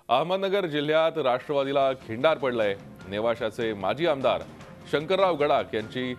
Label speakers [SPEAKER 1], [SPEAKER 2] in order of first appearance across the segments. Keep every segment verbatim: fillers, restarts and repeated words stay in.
[SPEAKER 1] अहमदनगर जिल्ह्यात राष्ट्रवादीला खिंडार पडलंय। नेवाशाचे माजी आमदार शंकरराव गडाख यांची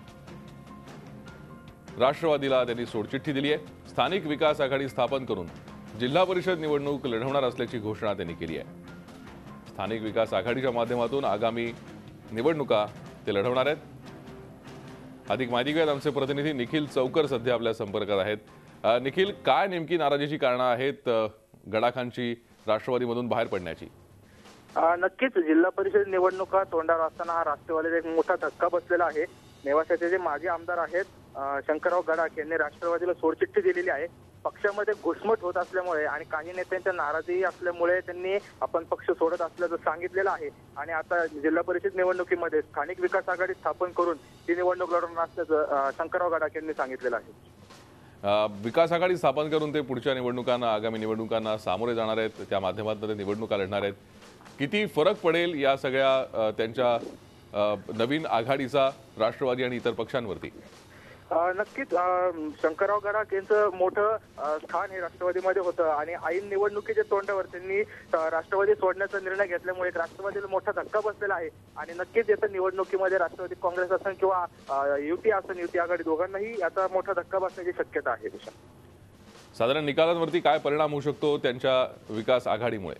[SPEAKER 1] राष्ट्रवादीला त्यांनी सोडचिठ्ठी दिली आहे। स्थानिक विकास आघाडी स्थापन करून जिल्हा परिषद निवडणूक लढवणार असल्याची घोषणा त्यांनी केली आहे। स्थानिक विकास आघाडीच्या माध्यमातून आगामी निवडणुका ते लढवणार आहेत। अधिक माहिती घेत आमचे प्रतिनिधी निखिल चौकर सध्या आपल्या संपर्कात आहेत। निखिल, काय नेमकी नाराजीची कारणं आहेत गडाखांची राष्ट्रवादीमधून बाहेर पडण्याची?
[SPEAKER 2] नक्कीच जिल्हा परिषद निवडणुका तोंडावर असताना हा राष्ट्रवादीला एक मोठा धक्का बसलेला आहे। नेवाशाचे जे माजी आमदार आहेत शंकरराव गडाख यांनी राष्ट्रवादीला सोडचिठ्ठी दिलेली आहे। पक्षामध्ये घुसमट होत असल्यामुळे आणि काही नेत्यांच्या नाराजी असल्यामुळे त्यांनी आपण पक्ष सोडत असल्याचं सांगितलेलं आहे आणि आता जिल्हा परिषद निवडणुकीमध्ये स्थानिक विकास आघाडी स्थापन करून ती निवडणूक लढवणार असल्याचं शंकरराव गडाख यांनी सांगितलेलं आहे।
[SPEAKER 1] विकास आघाडी स्थापन करून ते पुढच्या निवडणुकांना आगामी निवडणुकांना सामोरे जाणार आहेत, त्या माध्यमातून ते निवडणुका लढणार आहेत। किती फरक पडेल या सगळ्या त्यांच्या नवीन आघाडीचा राष्ट्रवादी आणि इतर पक्षांवरती?
[SPEAKER 2] नक्कीच शंकरराव गडाख यांचं मोठं स्थान हे राष्ट्रवादीमध्ये होतं आणि ऐन निवडणुकीच्या तोंडावर त्यांनी राष्ट्रवादी सोडण्याचा निर्णय घेतल्यामुळे राष्ट्रवादीला मोठा धक्का बसलेला आहे आणि नक्कीच येत्या निवडणुकीमध्ये राष्ट्रवादी काँग्रेस असेल किंवा युती असेल युती आघाडी दोघांनाही याचा मोठा धक्का बसण्याची शक्यता आहे।
[SPEAKER 1] साधारण निकालांवरती काय परिणाम होऊ शकतो त्यांच्या विकास आघाडीमुळे?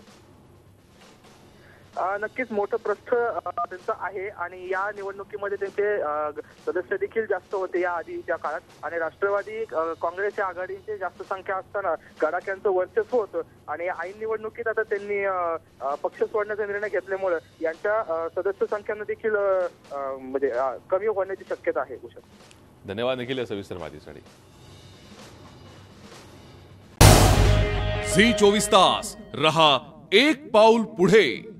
[SPEAKER 2] नक्कीच मोठं प्रस्थ त्यांचं आहे आणि या निवडणुकीमध्ये त्यांचे सदस्य देखील जास्त होते या आधी त्या काळात आणि राष्ट्रवादी काँग्रेसच्या आघाडीची जास्त संख्या असताना गडाख यांचं वर्चस्व होतं आणि ऐन निवडणुकीत आता त्यांनी पक्ष सोडण्याचा निर्णय घेतल्यामुळे यांच्या सदस्य संख्येनं देखील म्हणजे कमी होण्याची शक्यता आहे।
[SPEAKER 1] धन्यवाद निखिल या सविस्तर माहितीसाठी।
[SPEAKER 3] झी चोवीस तास रहा एक पाऊल पुढे।